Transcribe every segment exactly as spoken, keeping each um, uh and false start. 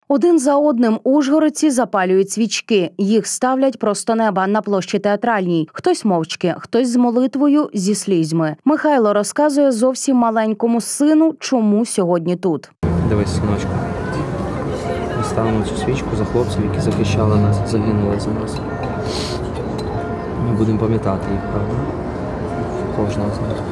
Один за одним ужгородці запалюють свічки. Їх ставлять просто неба на площі Театральній. Хтось мовчки, хтось з молитвою, зі слізьми. Михайло розказує зовсім маленькому сину, чому сьогодні тут. Дивись, синочку, ми ставимо цю свічку за хлопців, які захищали нас, загинули за нас. Ми будемо пам'ятати їх, правда? Кожного з них.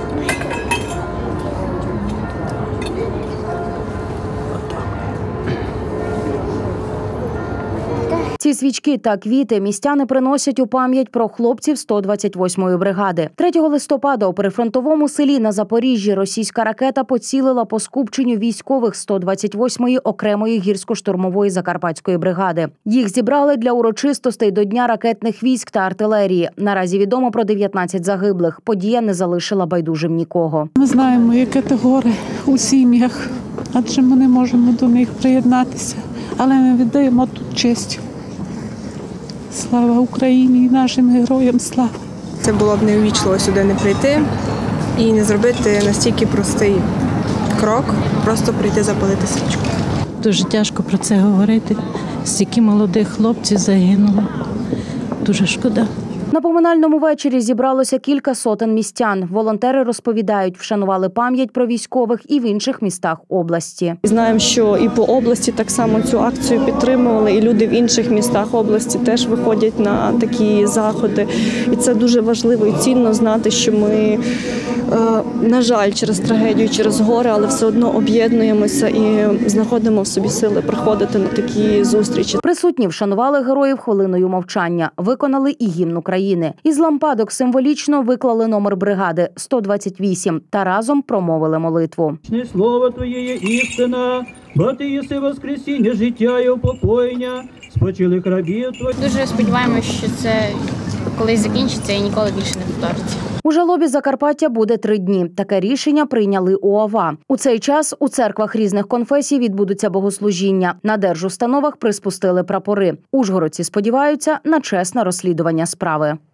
Ці свічки та квіти містяни приносять у пам'ять про хлопців сто двадцять восьмої бригади. третього листопада у прифронтовому селі на Запоріжжі російська ракета поцілила по скупченню військових сто двадцять восьмої окремої гірсько-штурмової закарпатської бригади. Їх зібрали для урочистостей до Дня ракетних військ та артилерії. Наразі відомо про дев'ятнадцять загиблих. Подія не залишила байдужим нікого. Ми знаємо, яке те горе у сім'ях, адже ми не можемо до них приєднатися. Але ми віддаємо тут честь. Слава Україні і нашим героям слава! Це було б невічливо сюди не прийти і не зробити настільки простий крок, просто прийти запалити свічку. Дуже тяжко про це говорити. Стільки молодих хлопців загинуло. Дуже шкода. На поминальному вечорі зібралося кілька сотень містян. Волонтери розповідають, вшанували пам'ять про військових і в інших містах області. Знаємо, що і по області так само цю акцію підтримували, і люди в інших містах області теж виходять на такі заходи. І це дуже важливо і цінно знати, що ми, на жаль, через трагедію, через горе, але все одно об'єднуємося і знаходимо в собі сили приходити на такі зустрічі. Присутні вшанували героїв хвилиною мовчання, виконали і гімн України. Із лампадок символічно виклали номер бригади – сто двадцять вісім та разом промовили молитву. Слово Твоє є істина, бо Ти єси воскресіння, життя і упокоєння спочилих рабів Твоїх. Дуже сподіваємося, що це колись закінчиться і ніколи більше не повториться. У жалобі Закарпаття буде три дні. Таке рішення прийняли у ОВА. У цей час у церквах різних конфесій відбудуться богослужіння. На держустановах приспустили прапори. Ужгородці сподіваються на чесне розслідування справи.